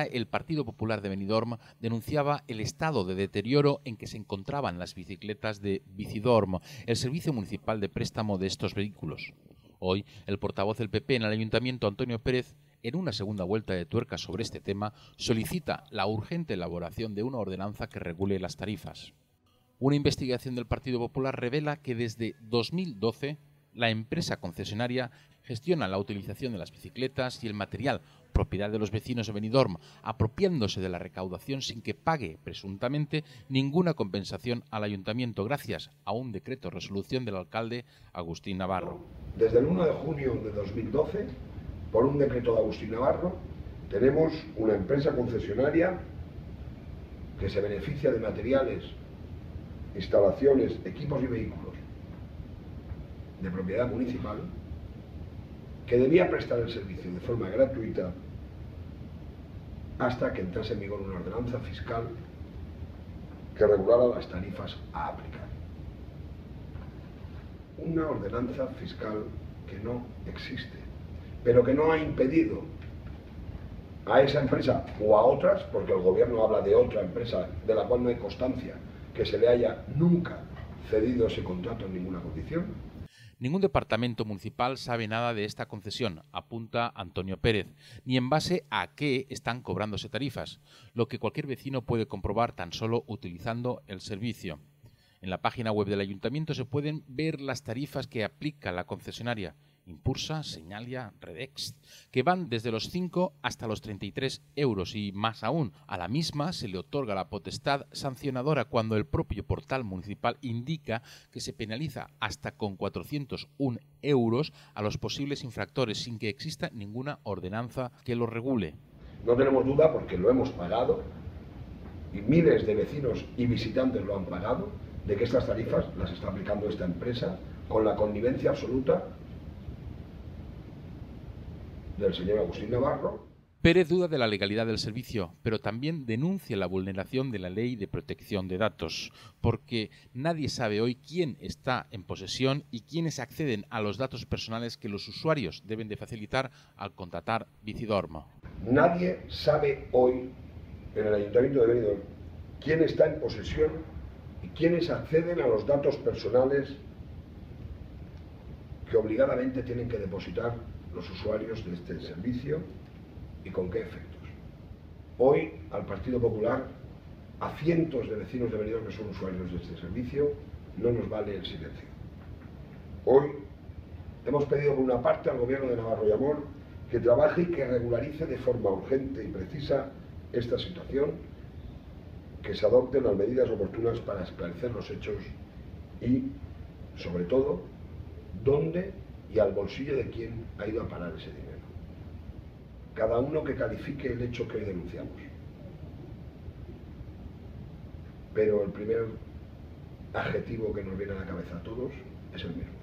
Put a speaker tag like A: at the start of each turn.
A: el Partido Popular de Benidorm denunciaba el estado de deterioro en que se encontraban las bicicletas de Bicidorm, el servicio municipal de préstamo de estos vehículos. Hoy, el portavoz del PP en el Ayuntamiento, Antonio Pérez, en una segunda vuelta de tuerca sobre este tema, solicita la urgente elaboración de una ordenanza que regule las tarifas. Una investigación del Partido Popular revela que desde 2012 la empresa concesionaria gestiona la utilización de las bicicletas y el material propiedad de los vecinos de Benidorm, apropiándose de la recaudación sin que pague, presuntamente, ninguna compensación al ayuntamiento, gracias a un decreto resolución del alcalde Agustín Navarro.
B: Desde el 1 de junio de 2012, por un decreto de Agustín Navarro, tenemos una empresa concesionaria que se beneficia de materiales, instalaciones, equipos y vehículos de propiedad municipal, que debía prestar el servicio de forma gratuita hasta que entrase en vigor una ordenanza fiscal que regulara las tarifas a aplicar. Una ordenanza fiscal que no existe, pero que no ha impedido a esa empresa o a otras, porque el gobierno habla de otra empresa de la cual no hay constancia que se le haya nunca cedido ese contrato en ninguna condición.
A: Ningún departamento municipal sabe nada de esta concesión, apunta Antonio Pérez, ni en base a qué están cobrándose tarifas, lo que cualquier vecino puede comprobar tan solo utilizando el servicio. En la página web del ayuntamiento se pueden ver las tarifas que aplica la concesionaria, Impulsa, Señalia, Redex, que van desde los 5 hasta los 33 euros y más aún. A la misma se le otorga la potestad sancionadora cuando el propio portal municipal indica que se penaliza hasta con 401 euros a los posibles infractores sin que exista ninguna ordenanza que lo regule.
B: No tenemos duda porque lo hemos pagado y miles de vecinos y visitantes lo han pagado, de que estas tarifas las está aplicando esta empresa con la connivencia absoluta del señor Agustín Navarro.
A: Pérez duda de la legalidad del servicio, pero también denuncia la vulneración de la Ley de Protección de Datos, porque nadie sabe hoy quién está en posesión y quiénes acceden a los datos personales que los usuarios deben de facilitar al contratar Bicidorm.
B: Nadie sabe hoy en el Ayuntamiento de Benidorm quién está en posesión y quiénes acceden a los datos personales que obligadamente tienen que depositar los usuarios de este servicio y con qué efectos. Hoy al Partido Popular, a cientos de vecinos de Benidorm que son usuarios de este servicio, no nos vale el silencio. Hoy hemos pedido por una parte al gobierno de Navarro y Amor que trabaje y que regularice de forma urgente y precisa esta situación, que se adopten las medidas oportunas para esclarecer los hechos y, sobre todo, dónde y al bolsillo de quién ha ido a parar ese dinero. Cada uno que califique el hecho que hoy denunciamos. Pero el primer adjetivo que nos viene a la cabeza a todos es el mismo.